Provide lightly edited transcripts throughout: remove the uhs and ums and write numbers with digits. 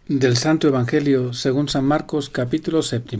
Del Santo Evangelio según San Marcos, capítulo 7.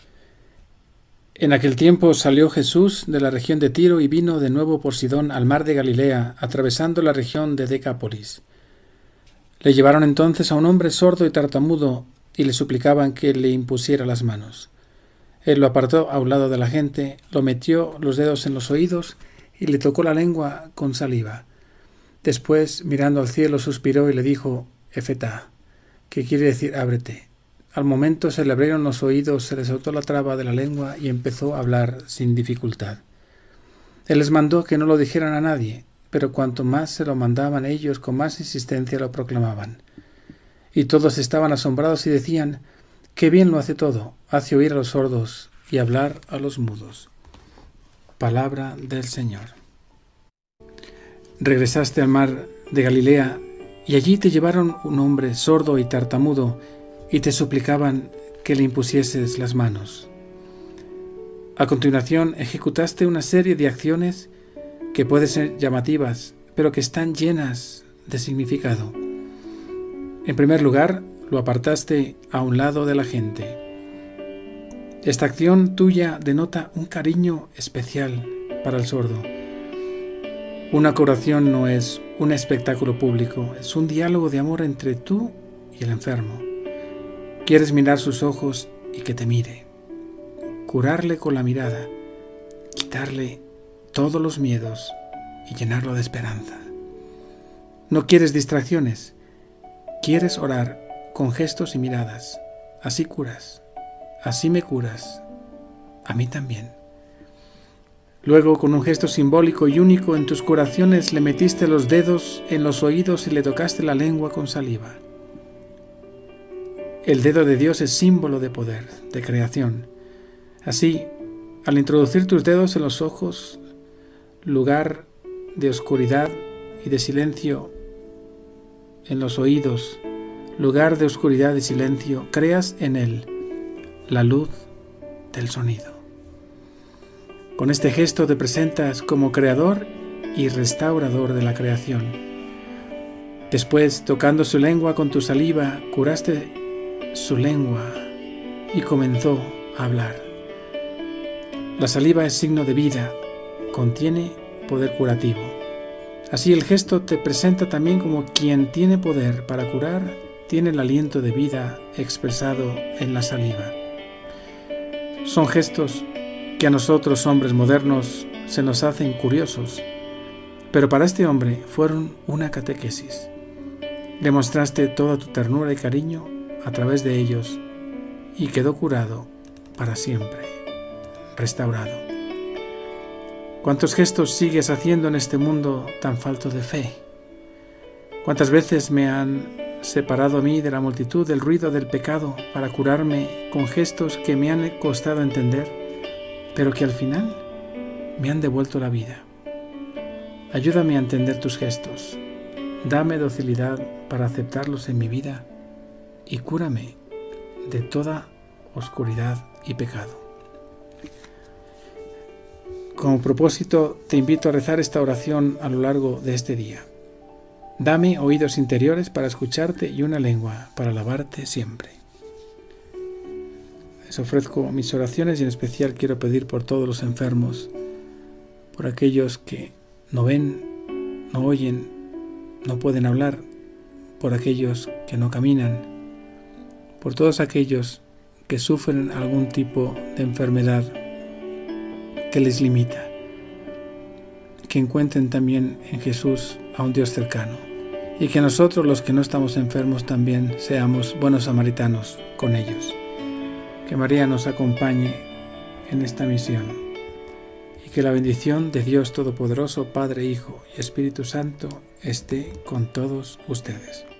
En aquel tiempo salió Jesús de la región de Tiro y vino de nuevo por Sidón al mar de Galilea, atravesando la región de Decápolis. Le llevaron entonces a un hombre sordo y tartamudo y le suplicaban que le impusiera las manos. Él lo apartó a un lado de la gente, lo metió los dedos en los oídos y le tocó la lengua con saliva. Después, mirando al cielo, suspiró y le dijo: Efetá, que quiere decir ábrete. Al momento se le abrieron los oídos, se le soltó la traba de la lengua y empezó a hablar sin dificultad. Él les mandó que no lo dijeran a nadie, pero cuanto más se lo mandaban ellos, con más insistencia lo proclamaban. Y todos estaban asombrados y decían: «¡Qué bien lo hace todo! Hace oír a los sordos y hablar a los mudos». Palabra del Señor. Regresaste al mar de Galilea, y allí te llevaron un hombre sordo y tartamudo, y te suplicaban que le impusieses las manos. A continuación ejecutaste una serie de acciones que pueden ser llamativas, pero que están llenas de significado. En primer lugar, lo apartaste a un lado de la gente. Esta acción tuya denota un cariño especial para el sordo. Una curación no es un espectáculo público, es un diálogo de amor entre tú y el enfermo. Quieres mirar sus ojos y que te mire, curarle con la mirada, quitarle todos los miedos y llenarlo de esperanza. No quieres distracciones, quieres orar con gestos y miradas. Así curas, así me curas, a mí también. Luego, con un gesto simbólico y único en tus curaciones, le metiste los dedos en los oídos y le tocaste la lengua con saliva. El dedo de Dios es símbolo de poder, de creación. Así, al introducir tus dedos en los ojos, lugar de oscuridad y de silencio, en los oídos, lugar de oscuridad y silencio, creas en él la luz del sonido. Con este gesto te presentas como creador y restaurador de la creación. Después, tocando su lengua con tu saliva, curaste su lengua y comenzó a hablar. La saliva es signo de vida, contiene poder curativo. Así el gesto te presenta también como quien tiene poder para curar, tiene el aliento de vida expresado en la saliva. Son gestos que a nosotros, hombres modernos, se nos hacen curiosos, pero para este hombre fueron una catequesis. Demostraste toda tu ternura y cariño a través de ellos y quedó curado para siempre, restaurado. ¿Cuántos gestos sigues haciendo en este mundo tan falto de fe? ¿Cuántas veces me han separado a mí de la multitud, del ruido del pecado, para curarme con gestos que me han costado entender, pero que al final me han devuelto la vida? Ayúdame a entender tus gestos, dame docilidad para aceptarlos en mi vida y cúrame de toda oscuridad y pecado. Como propósito, te invito a rezar esta oración a lo largo de este día. Dame oídos interiores para escucharte y una lengua para alabarte siempre. Les ofrezco mis oraciones y en especial quiero pedir por todos los enfermos, por aquellos que no ven, no oyen, no pueden hablar, por aquellos que no caminan, por todos aquellos que sufren algún tipo de enfermedad que les limita, que encuentren también en Jesús a un Dios cercano y que nosotros, los que no estamos enfermos, también seamos buenos samaritanos con ellos. Que María nos acompañe en esta misión y que la bendición de Dios Todopoderoso, Padre, Hijo y Espíritu Santo esté con todos ustedes.